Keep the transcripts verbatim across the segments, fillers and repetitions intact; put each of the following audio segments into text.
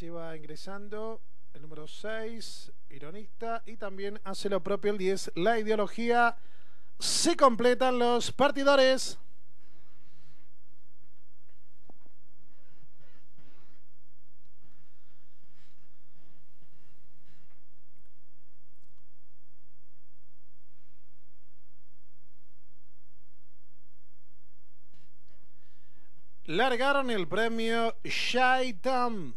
allí va ingresando el número seis, Ironista, y también hace lo propio el diez, La Ideología. Se completan los partidores. Largaron el premio Shaitam.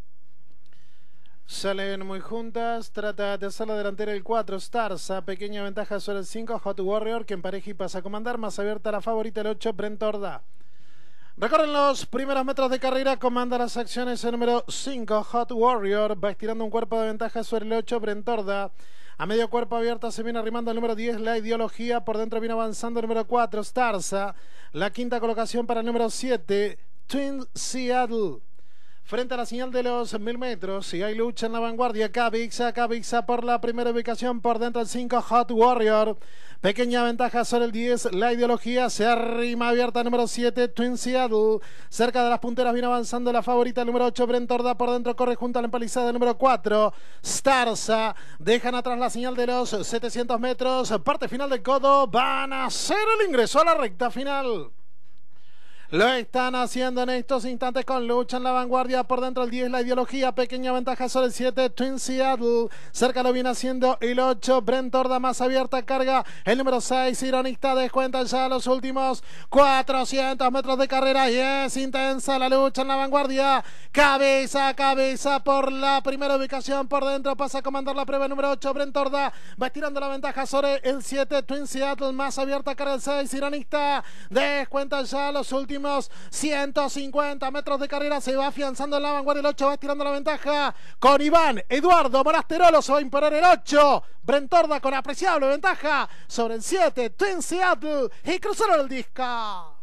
Salen muy juntas. Trata de hacer la delantera el cuatro, Starza. Pequeña ventaja sobre el cinco, Hot Warrior, que empareja y pasa a comandar. Más abierta la favorita el ocho, Brentorda. Recorren los primeros metros de carrera. Comanda las acciones el número cinco, Hot Warrior. Va estirando un cuerpo de ventaja sobre el ocho, Brentorda. A medio cuerpo abierta se viene arrimando el número diez, La Ideología. Por dentro viene avanzando el número cuatro, Starza. La quinta colocación para el número siete, Twin Seattle. Frente a la señal de los mil metros, y hay lucha en la vanguardia. Cabixa, Cabixa por la primera ubicación. Por dentro el cinco, Hot Warrior. Pequeña ventaja sobre el diez, La Ideología. Se arrima abierta el número siete, Twin Seattle. Cerca de las punteras viene avanzando la favorita, el número ocho, Brentorda. Por dentro corre junto a la empalizada el número cuatro, Starza. Dejan atrás la señal de los setecientos metros. Parte final del codo. Van a hacer el ingreso a la recta final. Lo están haciendo en estos instantes con lucha en la vanguardia. Por dentro el diez, La Ideología. Pequeña ventaja sobre el siete, Twin Seattle. Cerca lo viene haciendo el ocho, Brentorda. Más abierta carga el número seis, Ironista. Descuentan ya los últimos cuatrocientos metros de carrera. Y es intensa la lucha en la vanguardia. Cabeza a cabeza por la primera ubicación. Por dentro pasa a comandar la prueba el número ocho, Brentorda. Va estirando la ventaja sobre el siete, Twin Seattle. Más abierta carga el seis, Ironista. Descuentan ya los últimos ciento cincuenta metros de carrera. Se va afianzando en la vanguardia el ocho, va estirando la ventaja con Iván Eduardo Monasterolo. Se va a imponer el ocho, Brentorda, con apreciable ventaja sobre el siete, Twin Seattle, y cruzaron el disco.